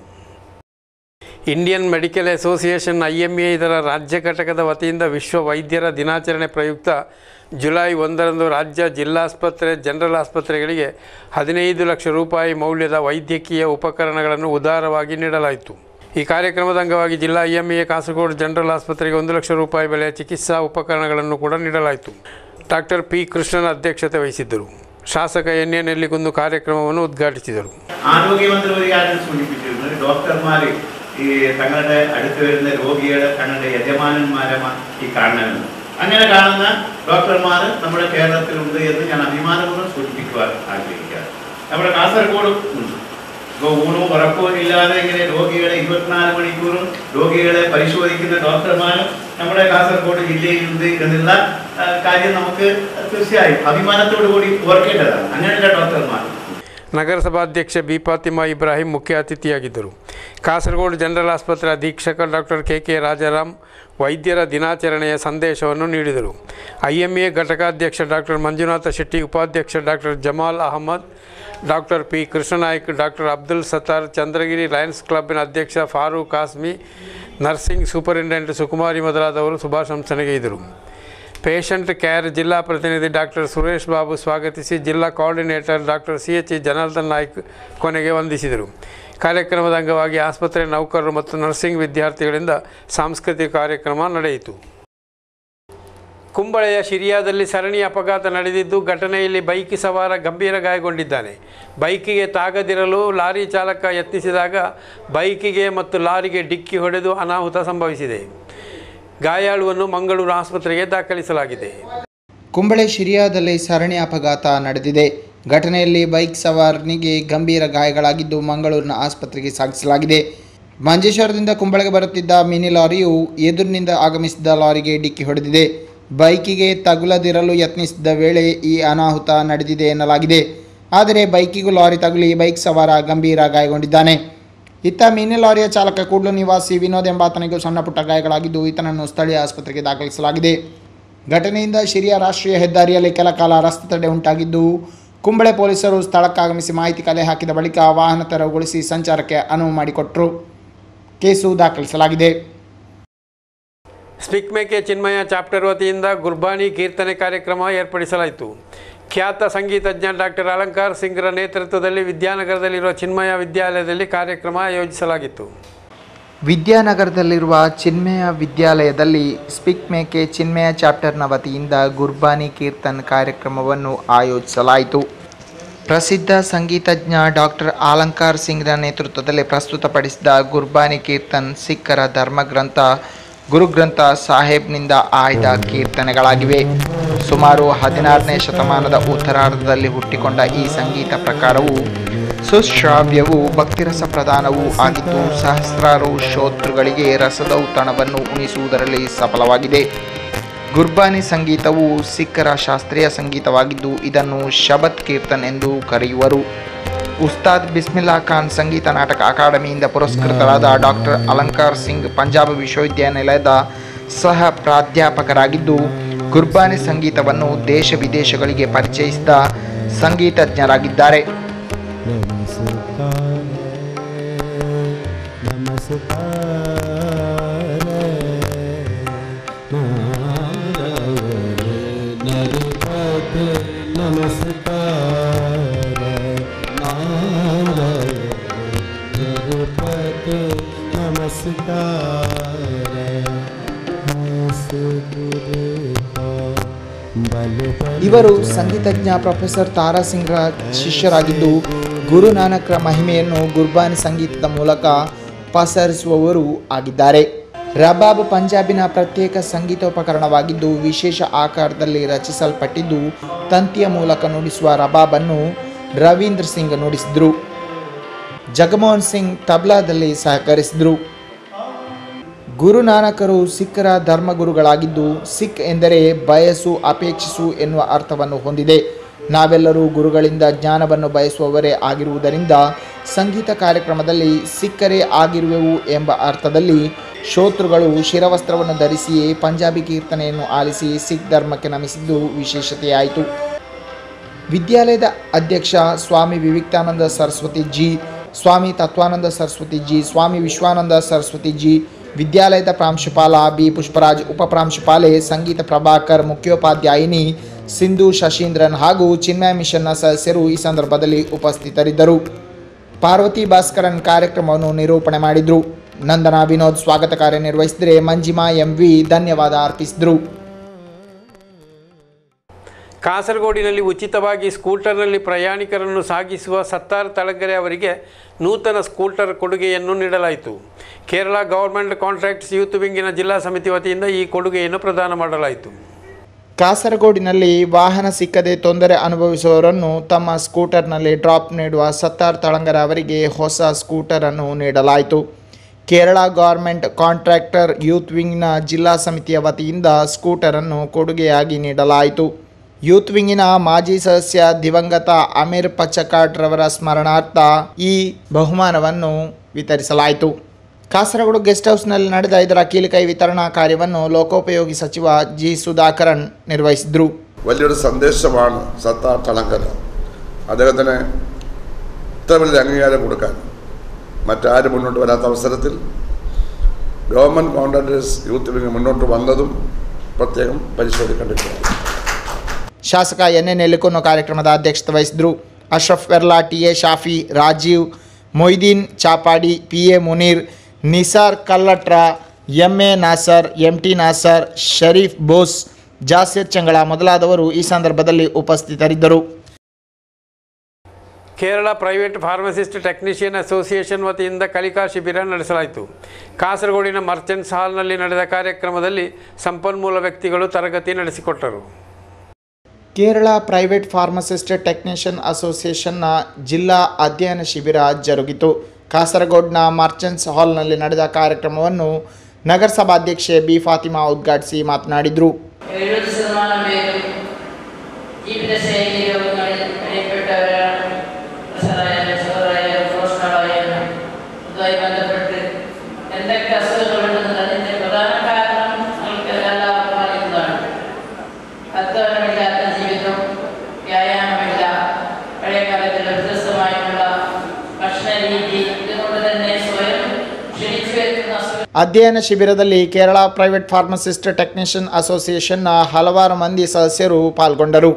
Indian medical association I M A ಇದರ ರಾಜ್ಯ ಘಟಕದ ವತಿಯಿಂದ ವಿಶ್ವ ವೈದ್ಯರ ದಿನಾಚರಣೆ ಪ್ರಯುಕ್ತ ಜುಲೈ ಒಂದರಂದು ರಾಜ್ಯ ಜಿಲ್ಲಾಸ್ಪತ್ರೆ, ಜನರಲ್ ಆಸ್ಪತ್ರೆಗಳಿಗೆ ಹದಿನೈದು ಲಕ್ಷ ರೂಪಾಯಿ ಮೌಲ್ಯದ ವೈದ್ಯಕೀಯ ಉಪಕರಣಗಳನ್ನು ಉದಾರವಾಗಿ ನೀಡಲಾಯಿತು. ಈ ಕಾರ್ಯಕ್ರಮದ ಅಂಗವಾಗಿ ಜಿಲ್ಲಾ I M A Kasaragod general ಆಸ್ಪತ್ರೆಗೆ ಒಂದು ಲಕ್ಷ ರೂಪಾಯಿ ಬೆಲೆಯ ಚಿಕಿತ್ಸಾ ಉಪಕರಣಗಳನ್ನು ಕೂಡ ನೀಡಲಾಯಿತು. ಡಾಕ್ಟರ್ ಪಿ ಕೃಷ್ಣನ್ ಅಧ್ಯಕ್ಷತೆ ವಹಿಸಿದ್ದರು. ಶಾಸಕ ಎನ್ ಎ ನೆಲ್ಲಿಕುಂದು ಕಾರ್ಯಕ್ರಮವನ್ನು ಉದ್ಘಾಟಿಸಿದರು. ആരോഗ്യമന്ത്രി സൂചിപ്പിച്ചിരുന്നത് ഡോക്ടർമാർ ഈ തങ്ങളുടെ അടുത്ത് വരുന്ന രോഗികളെ തങ്ങളുടെ യജമാനന്മാരമാണ് ഈ കാണണമെന്ന്. അങ്ങനെ കാണുന്ന ഡോക്ടർമാർ നമ്മുടെ കേരളത്തിലുണ്ട് എന്ന് ഞാൻ അഭിമാനപൂർവ്വം സൂചിപ്പിക്കുവാൻ ആഗ്രഹിക്കുകയാണ്. നമ്മുടെ കാസർഗോഡ് ഉണ്ട്. ഇപ്പോൾ ഊണും ഉറക്കവും ഇല്ലാതെ ഇങ്ങനെ രോഗികളെ ഇരുപത്തിനാല് മണിക്കൂറും രോഗികളെ പരിശോധിക്കുന്ന ഡോക്ടർമാരും നമ്മുടെ കാസർഗോഡ് ജില്ലയിലുണ്ട് എന്നുള്ള കാര്യം നമുക്ക് തീർച്ചയായും അഭിമാനത്തോടു കൂടി ഓർക്കേണ്ടതാണ്. അങ്ങനെയുള്ള ഡോക്ടർമാർ. ನಗರಸಭಾಧ್ಯಕ್ಷೆ ಬಿ ಫಾತಿಮಾ ಇಬ್ರಾಹಿಂ ಮುಖ್ಯ ಅತಿಥಿಯಾಗಿದ್ದರು. ಕಾಸರಗೋಡು ಜನರಲ್ ಆಸ್ಪತ್ರೆ ಅಧೀಕ್ಷಕ ಡಾಕ್ಟರ್ ಕೆ ಕೆ ರಾಜಾರಾಮ್ ವೈದ್ಯರ ದಿನಾಚರಣೆಯ ಸಂದೇಶವನ್ನು ನೀಡಿದರು. ಐ ಎಮ್ ಎ ಘಟಕಾಧ್ಯಕ್ಷ ಡಾಕ್ಟರ್ ಮಂಜುನಾಥ ಶೆಟ್ಟಿ, ಉಪಾಧ್ಯಕ್ಷ doctor Jamal Ahmed, doctor P Krishnanaik, doctor Abdul Sattar, Chandragiri lions ಕ್ಲಬ್ಬಿನ ಅಧ್ಯಕ್ಷ ಫಾರೂಕ್ ಕಾಸ್ಮಿ, ನರ್ಸಿಂಗ್ ಸೂಪರಿಂಟೆಂಡೆಂಟ್ ಸುಕುಮಾರಿ ಮೊದಲಾದವರು ಶುಭಾಶಂಸನೆಗೆ ಇದ್ದರು. ಪೇಷಂಟ್ ಕೇರ್ ಜಿಲ್ಲಾ ಪ್ರತಿನಿಧಿ ಡಾಕ್ಟರ್ ಸುರೇಶ್ ಬಾಬು ಸ್ವಾಗತಿಸಿ, ಜಿಲ್ಲಾ coordinator doctor C H Janardhan Naik ಕೊನೆಗೆ ವಂದಿಸಿದರು. ಕಾರ್ಯಕ್ರಮದ ಅಂಗವಾಗಿ ಆಸ್ಪತ್ರೆ ನೌಕರರು ಮತ್ತು ನರ್ಸಿಂಗ್ ವಿದ್ಯಾರ್ಥಿಗಳಿಂದ ಸಾಂಸ್ಕೃತಿಕ ಕಾರ್ಯಕ್ರಮ ನಡೆಯಿತು. ಕುಂಬಳೆಯ ಶಿರಿಯಾದಲ್ಲಿ ಸರಣಿ ಅಪಘಾತ ನಡೆದಿದ್ದು ಘಟನೆಯಲ್ಲಿ ಬೈಕ್ ಸವಾರ ಗಂಭೀರ ಗಾಯಗೊಂಡಿದ್ದಾನೆ. ಬೈಕಿಗೆ ತಾಗದಿರಲು ಲಾರಿ ಚಾಲಕ ಯತ್ನಿಸಿದಾಗ ಬೈಕಿಗೆ ಮತ್ತು ಲಾರಿಗೆ ಡಿಕ್ಕಿ ಹೊಡೆದು ಅನಾಹುತ ಸಂಭವಿಸಿದೆ. ಗಾಯಾಳುವನ್ನು ಮಂಗಳೂರು ಆಸ್ಪತ್ರೆಗೆ ದಾಖಲಿಸಲಾಗಿದೆ. ಕುಂಬಳೆ ಶಿರಿಯಾದಲ್ಲಿ ಸರಣಿ ಅಪಘಾತ ನಡೆದಿದೆ. ಘಟನೆಯಲ್ಲಿ ಬೈಕ್ ಸವಾರನಿಗೆ ಗಂಭೀರ ಗಾಯಗಳಾಗಿದ್ದು ಮಂಗಳೂರಿನ ಆಸ್ಪತ್ರೆಗೆ ಸಾಗಿಸಲಾಗಿದೆ. ಮಂಜೇಶ್ವರದಿಂದ ಕುಂಬಳೆಗೆ ಬರುತ್ತಿದ್ದ ಮಿನಿ ಲಾರಿಯು ಎದುರಿನಿಂದ ಆಗಮಿಸಿದ ಲಾರಿಗೆ ಡಿಕ್ಕಿ ಹೊಡೆದಿದೆ. ಬೈಕಿಗೆ ತಗುಲದಿರಲು ಯತ್ನಿಸಿದ್ದ ವೇಳೆ ಈ ಅನಾಹುತ ನಡೆದಿದೆ ಎನ್ನಲಾಗಿದೆ. ಆದರೆ ಬೈಕಿಗೂ ಲಾರಿ ತಗುಲಿ ಬೈಕ್ ಸವಾರ ಗಂಭೀರ ಗಾಯಗೊಂಡಿದ್ದಾನೆ. ಇತ್ತ ಮಿನಿ ಲಾರಿಯ ಚಾಲಕ ಕೂಡ್ಲು ನಿವಾಸಿ ವಿನೋದ್ ಎಂಬಾತನಿಗೂ ಸಣ್ಣ ಪುಟ್ಟ ಗಾಯಗಳಾಗಿದ್ದು ಈತನನ್ನು ಸ್ಥಳೀಯ ಆಸ್ಪತ್ರೆಗೆ ದಾಖಲಿಸಲಾಗಿದೆ. ಘಟನೆಯಿಂದ ಶಿರಿಯ ರಾಷ್ಟ್ರೀಯ ಹೆದ್ದಾರಿಯಲ್ಲಿ ಕೆಲ ಕಾಲ ರಸ್ತೆ ತಡೆ ಉಂಟಾಗಿದ್ದು ಕುಂಬಳೆ ಪೊಲೀಸರು ಸ್ಥಳಕ್ಕಾಗಮಿಸಿ ಮಾಹಿತಿ ಕಲೆ ಹಾಕಿದ ಬಳಿಕ ವಾಹನ ತೆರವುಗೊಳಿಸಿ ಸಂಚಾರಕ್ಕೆ ಅನುವು ಮಾಡಿಕೊಟ್ಟರು. ಕೇಸು ದಾಖಲಿಸಲಾಗಿದೆ. ಸ್ಪಿಕ್ ಮೇಕೆ ಚಿನ್ಮಯ ಚಾಪ್ಟರ್ ವತಿಯಿಂದ ಗುರ್ಬಾನಿ ಕೀರ್ತನೆ ಕಾರ್ಯಕ್ರಮ ಏರ್ಪಡಿಸಲಾಯಿತು. ಖ್ಯಾತ ಸಂಗೀತಜ್ಞ ಡಾಕ್ಟರ್ ಅಲಂಕಾರ್ ಸಿಂಗ್ರ ನೇತೃತ್ವದಲ್ಲಿ ವಿದ್ಯಾನಗರದಲ್ಲಿರುವ ಚಿನ್ಮಯ ವಿದ್ಯಾಲಯದಲ್ಲಿ ಕಾರ್ಯಕ್ರಮ ಆಯೋಜಿಸಲಾಗಿತ್ತು. ವಿದ್ಯಾನಗರದಲ್ಲಿರುವ ಚಿನ್ಮಯ ವಿದ್ಯಾಲಯದಲ್ಲಿ ಸ್ಪಿಕ್ ಮೇಕೆ ಚಿನ್ಮಯ ಚಾಪ್ಟರ್ನ ವತಿಯಿಂದ ಗುರ್ಬಾನಿ ಕೀರ್ತನ್ ಕಾರ್ಯಕ್ರಮವನ್ನು ಆಯೋಜಿಸಲಾಯಿತು. ಪ್ರಸಿದ್ಧ ಸಂಗೀತಜ್ಞ ಡಾಕ್ಟರ್ ಅಲಂಕಾರ್ ಸಿಂಗ್ರ ನೇತೃತ್ವದಲ್ಲಿ ಪ್ರಸ್ತುತಪಡಿಸಿದ ಗುರ್ಬಾನಿ ಕೀರ್ತನ್ ಸಿಖ್ಖರ ಧರ್ಮಗ್ರಂಥ ಗುರುಗ್ರಂಥ ಸಾಹೇಬ್ನಿಂದ ಆಯ್ದ ಕೀರ್ತನೆಗಳಾಗಿವೆ. ಸುಮಾರು ಹದಿನಾರನೇ ಶತಮಾನದ ಉತ್ತರಾರ್ಧದಲ್ಲಿ ಹುಟ್ಟಿಕೊಂಡ ಈ ಸಂಗೀತ ಪ್ರಕಾರವು ಸುಶ್ರಾವ್ಯವೂ ಭಕ್ತಿರಸ ಪ್ರಧಾನವೂ ಆಗಿದ್ದು ಸಹಸ್ರಾರು ಶ್ರೋತೃಗಳಿಗೆ ರಸದೌತಣವನ್ನು ಉಣಿಸುವುದರಲ್ಲಿ ಸಫಲವಾಗಿದೆ. ಗುರ್ಬಾನಿ ಸಂಗೀತವು ಸಿಖ್ಖರ ಶಾಸ್ತ್ರೀಯ ಸಂಗೀತವಾಗಿದ್ದು ಇದನ್ನು ಶಬತ್ ಕೀರ್ತನ್ ಎಂದು ಕರೆಯುವರು. ಉಸ್ತಾದ್ ಬಿಸ್ಮಿಲ್ಲಾ ಖಾನ್ ಸಂಗೀತ ನಾಟಕ ಅಕಾಡೆಮಿಯಿಂದ ಪುರಸ್ಕೃತರಾದ ಡಾಕ್ಟರ್ ಅಲಂಕಾರ್ ಸಿಂಗ್ ಪಂಜಾಬ್ ವಿಶ್ವವಿದ್ಯಾನಿಲಯದ ಸಹ ಪ್ರಾಧ್ಯಾಪಕರಾಗಿದ್ದು ಗುರ್ಬಾನಿ ಸಂಗೀತವನ್ನು ದೇಶ ವಿದೇಶಗಳಿಗೆ ಪರಿಚಯಿಸಿದ ಸಂಗೀತಜ್ಞರಾಗಿದ್ದಾರೆ. ಇವರು ಸಂಗೀತಜ್ಞ ಪ್ರೊಫೆಸರ್ ತಾರಾ ಸಿಂಗ್ರ ಶಿಷ್ಯರಾಗಿದ್ದು ಗುರು ನಾನಕ್ರ ಮಹಿಮೆಯನ್ನು ಗುರ್ಬಾನಿ ಸಂಗೀತದ ಮೂಲಕ ಪಸರಿಸುವವರು ಆಗಿದ್ದಾರೆ. ರಬಾಬ್ ಪಂಜಾಬಿನ ಪ್ರತ್ಯೇಕ ಸಂಗೀತೋಪಕರಣವಾಗಿದ್ದು ವಿಶೇಷ ಆಕಾರದಲ್ಲಿ ರಚಿಸಲ್ಪಟ್ಟಿದ್ದು ತಂತಿಯ ಮೂಲಕ ನುಡಿಸುವ ರಬಾಬನ್ನು ರವೀಂದ್ರ ಸಿಂಗ್ ನುಡಿಸಿದರು. ಜಗಮೋಹನ್ ಸಿಂಗ್ ತಬ್ಲಾದಲ್ಲಿ ಸಹಕರಿಸಿದರು. ಗುರು ನಾನಕರು ಸಿಖ್ಖರ ಧರ್ಮಗುರುಗಳಾಗಿದ್ದು ಸಿಖ್ ಎಂದರೆ ಬಯಸು ಅಪೇಕ್ಷಿಸು ಎನ್ನುವ ಅರ್ಥವನ್ನು ಹೊಂದಿದೆ. ನಾವೆಲ್ಲರೂ ಗುರುಗಳಿಂದ ಜ್ಞಾನವನ್ನು ಬಯಸುವವರೇ ಆಗಿರುವುದರಿಂದ ಸಂಗೀತ ಕಾರ್ಯಕ್ರಮದಲ್ಲಿ ಸಿಖ್ಖರೇ ಆಗಿರುವೆವು ಎಂಬ ಅರ್ಥದಲ್ಲಿ ಶ್ರೋತೃಗಳು ಶಿರವಸ್ತ್ರವನ್ನು ಧರಿಸಿಯೇ ಪಂಜಾಬಿ ಕೀರ್ತನೆಯನ್ನು ಆಲಿಸಿ ಸಿಖ್ ಧರ್ಮಕ್ಕೆ ನಮಿಸಿದ್ದು ವಿಶೇಷತೆಯಾಯಿತು. ವಿದ್ಯಾಲಯದ ಅಧ್ಯಕ್ಷ ಸ್ವಾಮಿ ವಿವೇಕಾನಂದ ಸರಸ್ವತಿ ಜಿ, ಸ್ವಾಮಿ ತತ್ವಾನಂದ ಸರಸ್ವತಿ ಜಿ, ಸ್ವಾಮಿ ವಿಶ್ವಾನಂದ ಸರಸ್ವತಿ ಜಿ, ವಿದ್ಯಾಲಯದ ಪ್ರಾಂಶುಪಾಲ ಬಿ ಪುಷ್ಪರಾಜ್, ಉಪಪ್ರಾಂಶುಪಾಲೆ ಸಂಗೀತ ಪ್ರಭಾಕರ್, ಮುಖ್ಯೋಪಾಧ್ಯಾಯಿನಿ ಸಿಂಧು ಶಶೀಂದ್ರನ್ ಹಾಗೂ ಚಿನ್ಮಯ ಮಿಷನ್ನ ಸದಸ್ಯರು ಈ ಸಂದರ್ಭದಲ್ಲಿ ಉಪಸ್ಥಿತರಿದ್ದರು. ಪಾರ್ವತಿ ಭಾಸ್ಕರನ್ ಕಾರ್ಯಕ್ರಮವನ್ನು ನಿರೂಪಣೆ ಮಾಡಿದರು. ನಂದನಾ ವಿನೋದ್ ಸ್ವಾಗತ ಕಾರ್ಯ ನಿರ್ವಹಿಸಿದರೆ ಮಂಜಿಮಾ ಎಂ ವಿ ಧನ್ಯವಾದ ಅರ್ಪಿಸಿದರು. ಕಾಸರಗೋಡಿನಲ್ಲಿ ಉಚಿತವಾಗಿ ಸ್ಕೂಟರ್ನಲ್ಲಿ ಪ್ರಯಾಣಿಕರನ್ನು ಸಾಗಿಸುವ ಸತ್ತಾರ್ ತಳಗೆರೆ ಅವರಿಗೆ ನೂತನ ಸ್ಕೂಟರ್ ಕೊಡುಗೆಯನ್ನು ನೀಡಲಾಯಿತು. ಕೇರಳ ಗವರ್ಮೆಂಟ್ ಕಾಂಟ್ರಾಕ್ಟ್ಸ್ ಯೂತ್ ವಿಂಗಿನ ಜಿಲ್ಲಾ ಸಮಿತಿ ವತಿಯಿಂದ ಈ ಕೊಡುಗೆಯನ್ನು ಪ್ರದಾನ ಮಾಡಲಾಯಿತು. ಕಾಸರಗೋಡಿನಲ್ಲಿ ವಾಹನ ಸಿಕ್ಕದೆ ತೊಂದರೆ ಅನುಭವಿಸುವವರನ್ನು ತಮ್ಮ ಸ್ಕೂಟರ್ನಲ್ಲಿ ಡ್ರಾಪ್ ನೀಡುವ ಸತ್ತಾರ್ ತಳಂಗರ ಅವರಿಗೆ ಹೊಸ ಸ್ಕೂಟರನ್ನು ನೀಡಲಾಯಿತು. ಕೇರಳ ಗವರ್ಮೆಂಟ್ ಕಾಂಟ್ರಾಕ್ಟರ್ ಯೂತ್ ವಿಂಗ್ನ ಜಿಲ್ಲಾ ಸಮಿತಿಯ ವತಿಯಿಂದ ಸ್ಕೂಟರನ್ನು ಕೊಡುಗೆಯಾಗಿ ನೀಡಲಾಯಿತು. ಯೂತ್ ವಿಂಗಿನ ಮಾಜಿ ಸದಸ್ಯ ದಿವಂಗತ ಅಮೀರ್ ಪಚ್ಚಕಾಟ್ರವರ ಸ್ಮರಣಾರ್ಥ ಈ ಬಹುಮಾನವನ್ನು ವಿತರಿಸಲಾಯಿತು. ಕಾಸರಗೋಡು ಗೆಸ್ಟ್ ಹೌಸ್ನಲ್ಲಿ ನಡೆದ ಇದರ ಕೀಲಿಕೈ വിതരണ കാര്യವನ್ನು ಲೋಕೋಪಯೋಗಿ ಸಚಿವ ജി സുധാകരൻ നിർവഹിച്ചു. വലിയൊരു സന്ദേശമാണ് സത്താർ തളങ്കർ. അദ്ദേഹത്തിന് ഇത്ര വലിയ അംഗീകാരം കൊടുക്കാൻ മറ്റാരും മുന്നോട്ട് വരാത്ത അവസരത്തിൽ ഗവൺമെൻറ് കോൺട്രാക്ടേഴ്സ് യൂത്ത് വിംഗ് മുന്നോട്ട് വന്നതും പ്രത്യേകം പരിശോധിക്കേണ്ടിട്ടുണ്ട്. ಶಾಸಕ ಎನ್ ಎ ನೆಲ್ಲಿಕೊನ್ನು ಕಾರ್ಯಕ್ರಮದ ಅಧ್ಯಕ್ಷತೆ ವಹಿಸಿದರು. Ashraf Verla, T A Shafi, Rajeev, Moideen Chapadi, P A Muneer, Nisar Kallatra, M A Nasar, M T Nasar, Shareef Bose, Jasir Changala ಮೊದಲಾದವರು ಈ ಸಂದರ್ಭದಲ್ಲಿ ಉಪಸ್ಥಿತರಿದ್ದರು. Kerala private pharmacist technician association ವತಿಯಿಂದ ಕಲಿಕಾ ಶಿಬಿರ ನಡೆಸಲಾಯಿತು. ಕಾಸರಗೋಡಿನ ಮರ್ಚೆಂಟ್ಸ್ ಹಾಲ್ನಲ್ಲಿ ನಡೆದ ಕಾರ್ಯಕ್ರಮದಲ್ಲಿ ಸಂಪನ್ಮೂಲ ವ್ಯಕ್ತಿಗಳು ತರಗತಿ ನಡೆಸಿಕೊಟ್ಟರು. ಕೇರಳ ಪ್ರೈವೇಟ್ ಫಾರ್ಮಸಿಸ್ಟ್ ಟೆಕ್ನಿಷಿಯನ್ ಅಸೋಸಿಯೇಷನ್ನ ಜಿಲ್ಲಾ ಅಧ್ಯಯನ ಶಿಬಿರ ಜರುಗಿತು. ಕಾಸರಗೋಡ್ನ ಮರ್ಚೆಂಟ್ಸ್ ಹಾಲ್ನಲ್ಲಿ ನಡೆದ ಕಾರ್ಯಕ್ರಮವನ್ನು ನಗರಸಭಾಧ್ಯಕ್ಷೆ ಬಿ ಫಾತಿಮಾ ಉದ್ಘಾಟಿಸಿ ಮಾತನಾಡಿದರು. ಅಧ್ಯಯನ ಶಿಬಿರದಲ್ಲಿ ಕೇರಳ ಪ್ರೈವೇಟ್ ಫಾರ್ಮಸಿಸ್ಟ್ ಟೆಕ್ನಿಷಿಯನ್ ಅಸೋಸಿಯೇಷನ್ನ ಹಲವಾರು ಮಂದಿ ಸದಸ್ಯರು ಪಾಲ್ಗೊಂಡರು.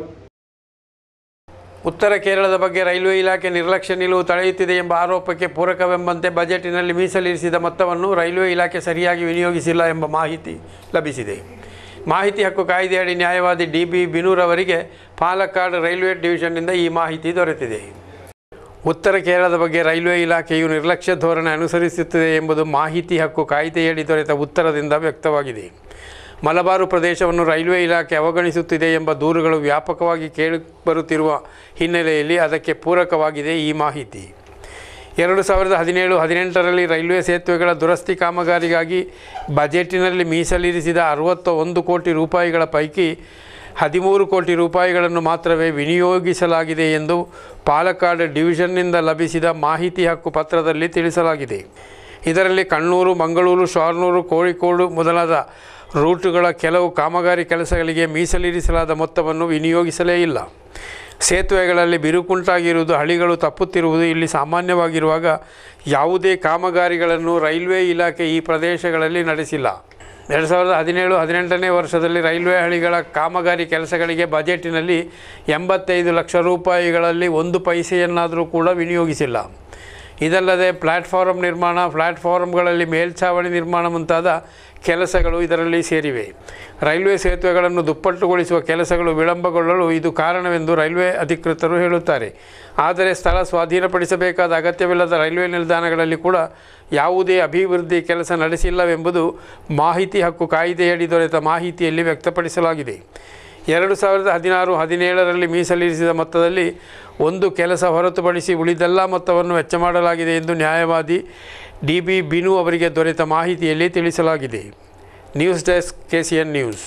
ಉತ್ತರ ಕೇರಳದ ಬಗ್ಗೆ ರೈಲ್ವೆ ಇಲಾಖೆ ನಿರ್ಲಕ್ಷ್ಯ ನಿಲುವು ತಳೆಯುತ್ತಿದೆ ಎಂಬ ಆರೋಪಕ್ಕೆ ಪೂರಕವೆಂಬಂತೆ ಬಜೆಟಿನಲ್ಲಿ ಮೀಸಲಿರಿಸಿದ ಮೊತ್ತವನ್ನು ರೈಲ್ವೆ ಇಲಾಖೆ ಸರಿಯಾಗಿ ವಿನಿಯೋಗಿಸಿಲ್ಲ ಎಂಬ ಮಾಹಿತಿ ಲಭಿಸಿದೆ. ಮಾಹಿತಿ ಹಕ್ಕು ಕಾಯ್ದೆಯಡಿ ನ್ಯಾಯವಾದಿ ಡಿ ಬಿ ಬಿನೂರವರಿಗೆ ಪಾಲಕ್ಕಾಡ್ ರೈಲ್ವೆ ಡಿವಿಷನ್ನಿಂದ ಈ ಮಾಹಿತಿ ದೊರೆತಿದೆ. ಉತ್ತರ ಕೇರಳದ ಬಗ್ಗೆ ರೈಲ್ವೆ ಇಲಾಖೆಯು ನಿರ್ಲಕ್ಷ್ಯ ಧೋರಣೆ ಅನುಸರಿಸುತ್ತಿದೆ ಎಂಬುದು ಮಾಹಿತಿ ಹಕ್ಕು ಕಾಯ್ದೆಯಡಿ ದೊರೆತ ಉತ್ತರದಿಂದ ವ್ಯಕ್ತವಾಗಿದೆ. ಮಲಬಾರು ಪ್ರದೇಶವನ್ನು ರೈಲ್ವೆ ಇಲಾಖೆ ಅವಗಣಿಸುತ್ತಿದೆ ಎಂಬ ದೂರುಗಳು ವ್ಯಾಪಕವಾಗಿ ಕೇಳಿಬರುತ್ತಿರುವ ಹಿನ್ನೆಲೆಯಲ್ಲಿ ಅದಕ್ಕೆ ಪೂರಕವಾಗಿದೆ ಈ ಮಾಹಿತಿ. ಎರಡು ಸಾವಿರದ ಹದಿನೇಳು ಹದಿನೆಂಟರಲ್ಲಿ ರೈಲ್ವೆ ಸೇತುವೆಗಳ ದುರಸ್ತಿ ಕಾಮಗಾರಿಗಾಗಿ ಬಜೆಟಿನಲ್ಲಿ ಮೀಸಲಿರಿಸಿದ ಅರವತ್ತ ಒಂದು ಕೋಟಿ ರೂಪಾಯಿಗಳ ಪೈಕಿ ಹದಿಮೂರು ಕೋಟಿ ರೂಪಾಯಿಗಳನ್ನು ಮಾತ್ರವೇ ವಿನಿಯೋಗಿಸಲಾಗಿದೆ ಎಂದು ಪಾಲಕ್ಕಾಡ್ ಡಿವಿಷನ್ನಿಂದ ಲಭಿಸಿದ ಮಾಹಿತಿ ಹಕ್ಕು ಪತ್ರದಲ್ಲಿ ತಿಳಿಸಲಾಗಿದೆ. ಇದರಲ್ಲಿ ಕಣ್ಣೂರು, ಮಂಗಳೂರು, ಶಾರ್ನೂರು, ಕೋಳಿಕೋಡು ಮೊದಲಾದ ರೂಟುಗಳ ಕೆಲವು ಕಾಮಗಾರಿ ಕೆಲಸಗಳಿಗೆ ಮೀಸಲಿರಿಸಲಾದ ಮೊತ್ತವನ್ನು ವಿನಿಯೋಗಿಸಲೇ ಇಲ್ಲ. ಸೇತುವೆಗಳಲ್ಲಿ ಬಿರುಕುಂಟಾಗಿರುವುದು, ಹಳಿಗಳು ತಪ್ಪುತ್ತಿರುವುದು ಇಲ್ಲಿ ಸಾಮಾನ್ಯವಾಗಿರುವಾಗ ಯಾವುದೇ ಕಾಮಗಾರಿಗಳನ್ನು ರೈಲ್ವೆ ಇಲಾಖೆ ಈ ಪ್ರದೇಶಗಳಲ್ಲಿ ನಡೆಸಿಲ್ಲ. ಎರಡು ಸಾವಿರದ ಹದಿನೇಳು ಹದಿನೆಂಟನೇ ವರ್ಷದಲ್ಲಿ ರೈಲ್ವೆ ಹಳಿಗಳ ಕಾಮಗಾರಿ ಕೆಲಸಗಳಿಗೆ ಬಜೆಟಿನಲ್ಲಿ ಎಂಬತ್ತೈದು ಲಕ್ಷ ರೂಪಾಯಿಗಳಲ್ಲಿ ಒಂದು ಪೈಸೆಯನ್ನಾದರೂ ಕೂಡ ವಿನಿಯೋಗಿಸಿಲ್ಲ. ಇದಲ್ಲದೆ ಪ್ಲ್ಯಾಟ್ಫಾರ್ಮ್ ನಿರ್ಮಾಣ, ಪ್ಲ್ಯಾಟ್ಫಾರ್ಮ್ಗಳಲ್ಲಿ ಮೇಲ್ಛಾವಣಿ ನಿರ್ಮಾಣ ಮುಂತಾದ ಕೆಲಸಗಳು ಇದರಲ್ಲಿ ಸೇರಿವೆ. ರೈಲ್ವೆ ಸೇತುವೆಗಳನ್ನು ದುಪ್ಪಟ್ಟುಗೊಳಿಸುವ ಕೆಲಸಗಳು ವಿಳಂಬಗೊಳ್ಳಲು ಇದು ಕಾರಣವೆಂದು ರೈಲ್ವೆ ಅಧಿಕೃತರು ಹೇಳುತ್ತಾರೆ. ಆದರೆ ಸ್ಥಳ ಸ್ವಾಧೀನಪಡಿಸಬೇಕಾದ ಅಗತ್ಯವಿಲ್ಲದ ರೈಲ್ವೆ ನಿಲ್ದಾಣಗಳಲ್ಲಿ ಕೂಡ ಯಾವುದೇ ಅಭಿವೃದ್ಧಿ ಕೆಲಸ ನಡೆಸಿಲ್ಲವೆಂಬುದು ಮಾಹಿತಿ ಹಕ್ಕು ಕಾಯ್ದೆಯಡಿ ದೊರೆತ ಮಾಹಿತಿಯಲ್ಲಿ ವ್ಯಕ್ತಪಡಿಸಲಾಗಿದೆ. ಎರಡು ಸಾವಿರದ ಹದಿನಾರು ಹದಿನೇಳರಲ್ಲಿ ಮೀಸಲಿರಿಸಿದ ಮೊತ್ತದಲ್ಲಿ ಒಂದು ಕೆಲಸ ಹೊರತುಪಡಿಸಿ ಉಳಿದೆಲ್ಲ ಮೊತ್ತವನ್ನು ವೆಚ್ಚ ಮಾಡಲಾಗಿದೆ ಎಂದು ನ್ಯಾಯವಾದಿ ಡಿ ಬಿ ಬಿನು ಅವರಿಗೆ ದೊರೆತ ಮಾಹಿತಿಯಲ್ಲಿ ತಿಳಿಸಲಾಗಿದೆ. News desk K C N news.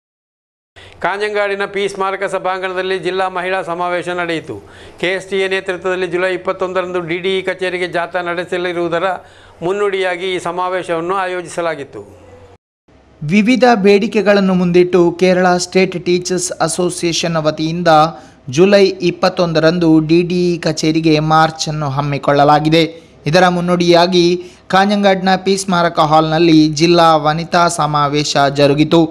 ಕಾಂಜಂಗಾಡಿನ ಪಿ ಸ್ಮಾರಕ ಸಭಾಂಗಣದಲ್ಲಿ ಜಿಲ್ಲಾ ಮಹಿಳಾ ಸಮಾವೇಶ ನಡೆಯಿತು. ಕೆ ಎಸ್ ಟಿ ಎ ನೇತೃತ್ವದಲ್ಲಿ ಜುಲೈ ಇಪ್ಪತ್ತೊಂದರಂದು ಡಿ ಡಿ ಇ ಕಚೇರಿಗೆ ಜಾಥಾ ನಡೆಸಲಿರುವುದರ ಮುನ್ನುಡಿಯಾಗಿ ಈ ಸಮಾವೇಶವನ್ನು ಆಯೋಜಿಸಲಾಗಿತ್ತು. ವಿವಿಧ ಬೇಡಿಕೆಗಳನ್ನು ಮುಂದಿಟ್ಟು ಕೇರಳ ಸ್ಟೇಟ್ ಟೀಚರ್ಸ್ ಅಸೋಸಿಯೇಷನ್ ವತಿಯಿಂದ ಜುಲೈ ಇಪ್ಪತ್ತೊಂದರಂದು ಡಿ ಡಿ ಇ ಕಚೇರಿಗೆ ಮಾರ್ಚ್ ಅನ್ನು ಹಮ್ಮಿಕೊಳ್ಳಲಾಗಿದೆ. ಇದರ ಮುನ್ನುಡಿಯಾಗಿ ಕಾಂಜಂಗಾಡ್ನ ಪಿ ಸ್ಮಾರಕ ಹಾಲ್ನಲ್ಲಿ ಜಿಲ್ಲಾ ವನಿತಾ ಸಮಾವೇಶ ಜರುಗಿತು.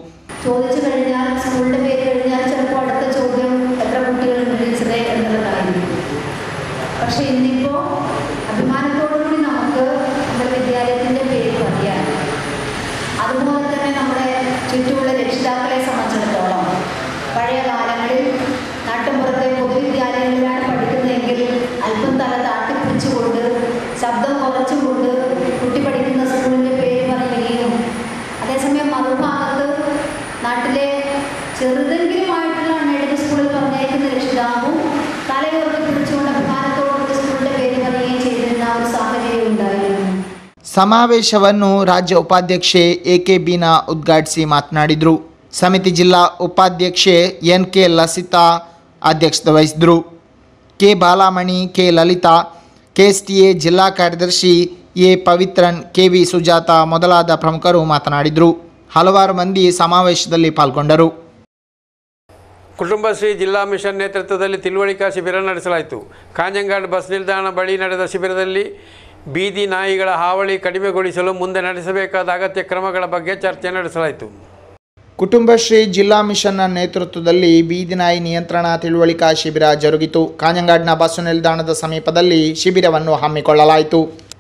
ചുറ്റുമുള്ള രക്ഷിതാക്കളെ സംബന്ധിച്ചിടത്തോളം പഴയ കാലങ്ങളിൽ നാട്ടിൻപുറത്തെ പൊതുവിദ്യാലയങ്ങളിലാണ് പഠിക്കുന്നതെങ്കിൽ അല്പം തല താട്ടിപ്പിടിച്ചുകൊണ്ട് ശബ്ദം കുറച്ചുകൊണ്ട് കുട്ടി പഠിക്കുന്ന സ്കൂളിൻ്റെ പേര് പറയുകയും അതേസമയം മറുഭാഗത്ത് നാട്ടിലെ ചെറുതെങ്കിലുമായിട്ടുള്ള അൺഎയ്ഡഡ് സ്കൂളിൽ പറഞ്ഞയക്കുന്ന രക്ഷിതാവും തലയുറക്കി പിടിച്ചുകൊണ്ട് അഭിമാനത്തോടുകൂടി സ്കൂളിൻ്റെ പേര് പറയുകയും ചെയ്തിരുന്ന ഒരു സാഹചര്യം ഉണ്ടായിരുന്നു. ಸಮಾವೇಶವನ್ನು ರಾಜ್ಯ ಉಪಾಧ್ಯಕ್ಷೆ ಎ ಕೆ ಬೀನಾ ಉದ್ಘಾಟಿಸಿ ಮಾತನಾಡಿದರು. ಸಮಿತಿ ಜಿಲ್ಲಾ ಉಪಾಧ್ಯಕ್ಷೆ ಎನ್ ಕೆ ಲಸಿತಾ ಅಧ್ಯಕ್ಷತೆ ವಹಿಸಿದರು. K Balamani, K Lalitha, K S T A ಜಿಲ್ಲಾ ಕಾರ್ಯದರ್ಶಿ A Pavithran, K V Sujatha ಮೊದಲಾದ ಪ್ರಮುಖರು ಮಾತನಾಡಿದರು. ಹಲವಾರು ಮಂದಿ ಸಮಾವೇಶದಲ್ಲಿ ಪಾಲ್ಗೊಂಡರು. ಕುಟುಂಬಶ್ರೀ ಜಿಲ್ಲಾ ಮಿಷನ್ ನೇತೃತ್ವದಲ್ಲಿ ತಿಳುವಳಿಕಾ ಶಿಬಿರ ನಡೆಸಲಾಯಿತು. ಕಾಂಜಂಗಾಡ್ ಬಸ್ ನಿಲ್ದಾಣ ಬಳಿ ನಡೆದ ಶಿಬಿರದಲ್ಲಿ ಬೀದಿ ನಾಯಿಗಳ ಹಾವಳಿ ಕಡಿಮೆಗೊಳಿಸಲು ಮುಂದೆ ನಡೆಸಬೇಕಾದ ಅಗತ್ಯ ಕ್ರಮಗಳ ಬಗ್ಗೆ ಚರ್ಚೆ ನಡೆಸಲಾಯಿತು. ಕುಟುಂಬಶ್ರೀ ಜಿಲ್ಲಾ ಮಿಷನ್ನ ನೇತೃತ್ವದಲ್ಲಿ ಬೀದಿ ನಾಯಿ ನಿಯಂತ್ರಣ ತಿಳುವಳಿಕಾ ಶಿಬಿರ ಜರುಗಿತು. ಕಾಂಜಂಗಾಡ್ನ ಬಸ್ ನಿಲ್ದಾಣದ ಸಮೀಪದಲ್ಲಿ ಶಿಬಿರವನ್ನು ಹಮ್ಮಿಕೊಳ್ಳಲಾಯಿತು.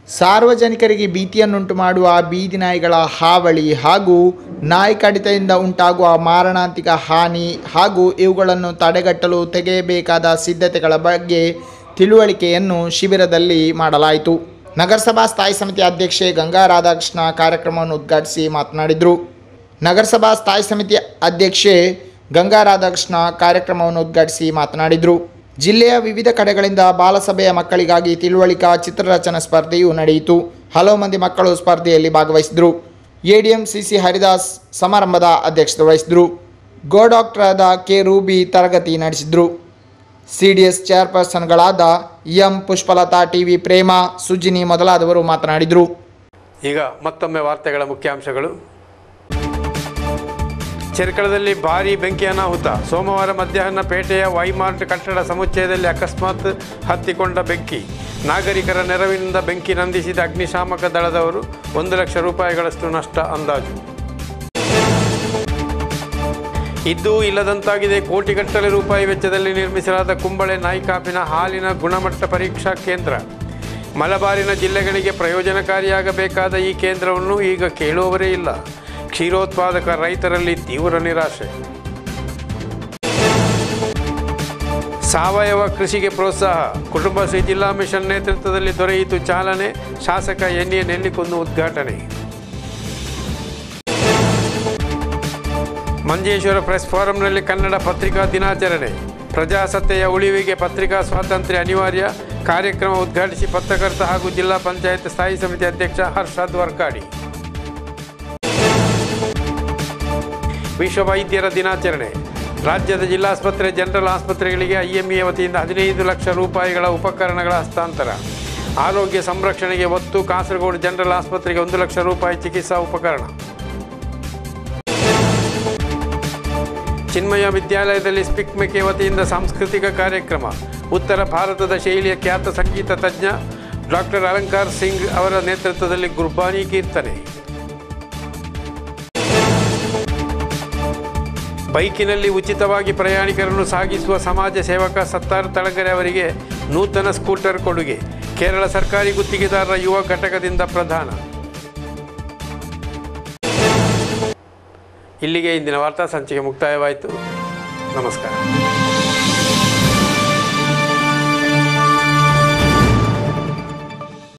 ಸಾರ್ವಜನಿಕರಿಗೆ ಭೀತಿಯನ್ನುಂಟು ಮಾಡುವ ಬೀದಿ ನಾಯಿಗಳ ಹಾವಳಿ ಹಾಗೂ ನಾಯಿ ಕಡಿತದಿಂದ ಉಂಟಾಗುವ ಮಾರಣಾಂತಿಕ ಹಾನಿ ಹಾಗೂ ಇವುಗಳನ್ನು ತಡೆಗಟ್ಟಲು ತೆಗೆಯಬೇಕಾದ ಸಿದ್ಧತೆಗಳ ಬಗ್ಗೆ ತಿಳುವಳಿಕೆಯನ್ನು ಶಿಬಿರದಲ್ಲಿ ಮಾಡಲಾಯಿತು. ನಗರಸಭಾ ಸ್ಥಾಯಿ ಸಮಿತಿ ಅಧ್ಯಕ್ಷೆ ಗಂಗಾ ರಾಧಾಕೃಷ್ಣ ಕಾರ್ಯಕ್ರಮವನ್ನು ಉದ್ಘಾಟಿಸಿ ಮಾತನಾಡಿದರು. ನಗರಸಭಾ ಸ್ಥಾಯಿ ಸಮಿತಿ ಅಧ್ಯಕ್ಷೆ ಗಂಗಾ ರಾಧಾಕೃಷ್ಣ ಕಾರ್ಯಕ್ರಮವನ್ನು ಉದ್ಘಾಟಿಸಿ ಮಾತನಾಡಿದರು. ಜಿಲ್ಲೆಯ ವಿವಿಧ ಕಡೆಗಳಿಂದ ಬಾಲಸಭೆಯ ಮಕ್ಕಳಿಗಾಗಿ ತಿಳುವಳಿಕಾ ಚಿತ್ರರಚನಾ ಸ್ಪರ್ಧೆಯು ನಡೆಯಿತು. ಹಲವು ಮಂದಿ ಮಕ್ಕಳು ಸ್ಪರ್ಧೆಯಲ್ಲಿ ಭಾಗವಹಿಸಿದರು. ಎಡಿಎಂ ಸಿಸಿ ಹರಿದಾಸ್ ಸಮಾರಂಭದ ಅಧ್ಯಕ್ಷತೆ ವಹಿಸಿದರು. ಗೋ ಡಾಕ್ಟರಾದ ಕೆ ರೂಬಿ ತರಗತಿ ನಡೆಸಿದರು. ಸಿಡಿಎಸ್ ಚೇರ್ಪರ್ಸನ್ಗಳಾದ ಎಂ ಪುಷ್ಪಲತಾ, ಟಿವಿ ಪ್ರೇಮ, ಸುಜಿನಿ ಮೊದಲಾದವರು ಮಾತನಾಡಿದರು. ಈಗ ಮತ್ತೊಮ್ಮೆ ವಾರ್ತೆಗಳ ಮುಖ್ಯಾಂಶಗಳು. ಚೆರ್ಕಳದಲ್ಲಿ ಭಾರೀ ಬೆಂಕಿ ಅನಾಹುತ. ಸೋಮವಾರ ಮಧ್ಯಾಹ್ನ ಪೇಟೆಯ ವೈಮಾರ್ಟ್ ಕಟ್ಟಡ ಸಮುಚ್ಚಯದಲ್ಲಿ ಅಕಸ್ಮಾತ್ ಹತ್ತಿಕೊಂಡ ಬೆಂಕಿ. ನಾಗರಿಕರ ನೆರವಿನಿಂದ ಬೆಂಕಿ ನಂದಿಸಿದ ಅಗ್ನಿಶಾಮಕ ದಳದವರು ಒಂದು ಲಕ್ಷ ರೂಪಾಯಿಗಳಷ್ಟು ನಷ್ಟ ಅಂದಾಜು. ಇದ್ದೂ ಇಲ್ಲದಂತಾಗಿದೆ. ಕೋಟಿಗಟ್ಟಲೆ ರೂಪಾಯಿ ವೆಚ್ಚದಲ್ಲಿ ನಿರ್ಮಿಸಲಾದ ಕುಂಬಳೆ ನಾಯಿಕಾಪಿನ ಹಾಲಿನ ಗುಣಮಟ್ಟ ಪರೀಕ್ಷಾ ಕೇಂದ್ರ. ಮಲಬಾರಿನ ಜಿಲ್ಲೆಗಳಿಗೆ ಪ್ರಯೋಜನಕಾರಿಯಾಗಬೇಕಾದ ಈ ಕೇಂದ್ರವನ್ನು ಈಗ ಕೇಳುವವರೇ ಇಲ್ಲ. ಕ್ಷೀರೋತ್ಪಾದಕ ರೈತರಲ್ಲಿ ತೀವ್ರ ನಿರಾಶೆ. ಸಾವಯವ ಕೃಷಿಗೆ ಪ್ರೋತ್ಸಾಹ. ಕುಟುಂಬ ಶ್ರೀ ಜಿಲ್ಲಾ ಮಿಷನ್ ನೇತೃತ್ವದಲ್ಲಿ ದೊರೆಯಿತು ಚಾಲನೆ. ಶಾಸಕ ಎನ್ ಎ ನೆಲ್ಲಿಕುಂದು ಉದ್ಘಾಟನೆ. ಮಂಜೇಶ್ವರ ಪ್ರೆಸ್ ಫಾರಂನಲ್ಲಿ ಕನ್ನಡ ಪತ್ರಿಕಾ ದಿನಾಚರಣೆ. ಪ್ರಜಾಸತ್ತೆಯ ಉಳಿವಿಗೆ ಪತ್ರಿಕಾ ಸ್ವಾತಂತ್ರ್ಯ ಅನಿವಾರ್ಯ. ಕಾರ್ಯಕ್ರಮ ಉದ್ಘಾಟಿಸಿ ಪತ್ರಕರ್ತ ಹಾಗೂ ಜಿಲ್ಲಾ ಪಂಚಾಯತ್ ಸ್ಥಾಯಿ ಸಮಿತಿ ಅಧ್ಯಕ್ಷ ಹರ್ಷದ್ ವರ್ಕಾಡಿ. ವಿಶ್ವ ವೈದ್ಯರ ದಿನಾಚರಣೆ. ರಾಜ್ಯದ ಜಿಲ್ಲಾಸ್ಪತ್ರೆ, ಜನರಲ್ ಆಸ್ಪತ್ರೆಗಳಿಗೆ ಐಎಂಎ ವತಿಯಿಂದ ಹದಿನೈದು ಲಕ್ಷ ರೂಪಾಯಿಗಳ ಉಪಕರಣಗಳ ಹಸ್ತಾಂತರ. ಆರೋಗ್ಯ ಸಂರಕ್ಷಣೆಗೆ ಒತ್ತು. ಕಾಸರಗೋಡು ಜನರಲ್ ಆಸ್ಪತ್ರೆಗೆ ಒಂದು ಲಕ್ಷ ರೂಪಾಯಿ ಚಿಕಿತ್ಸಾ ಉಪಕರಣ. ಚಿನ್ಮಯ ವಿದ್ಯಾಲಯದಲ್ಲಿ ಸ್ಪಿಕ್ಮೆಕೆ ವತಿಯಿಂದ ಸಾಂಸ್ಕೃತಿಕ ಕಾರ್ಯಕ್ರಮ. ಉತ್ತರ ಭಾರತದ ಶೈಲಿಯ ಖ್ಯಾತ ಸಂಗೀತ ತಜ್ಞ ಡಾಕ್ಟರ್ ಅಲಂಕಾರ್ ಸಿಂಗ್ ಅವರ ನೇತೃತ್ವದಲ್ಲಿ ಗುರ್ಬಾನಿ ಕೀರ್ತನೆ. ಬೈಕಿನಲ್ಲಿ ಉಚಿತವಾಗಿ ಪ್ರಯಾಣಿಕರನ್ನು ಸಾಗಿಸುವ ಸಮಾಜ ಸೇವಕ ಸತ್ತಾರ್ ತಳಗರೆ ಅವರಿಗೆ ನೂತನ ಸ್ಕೂಟರ್ ಕೊಡುಗೆ. ಕೇರಳ ಸರ್ಕಾರಿ ಗುತ್ತಿಗೆದಾರರ ಯುವ ಘಟಕದಿಂದ ಪ್ರದಾನ. ಇಲ್ಲಿಗೆ ಇಂದಿನ ವಾರ್ತಾ ಸಂಚಿಕೆ ಮುಕ್ತಾಯವಾಯಿತು. ನಮಸ್ಕಾರ.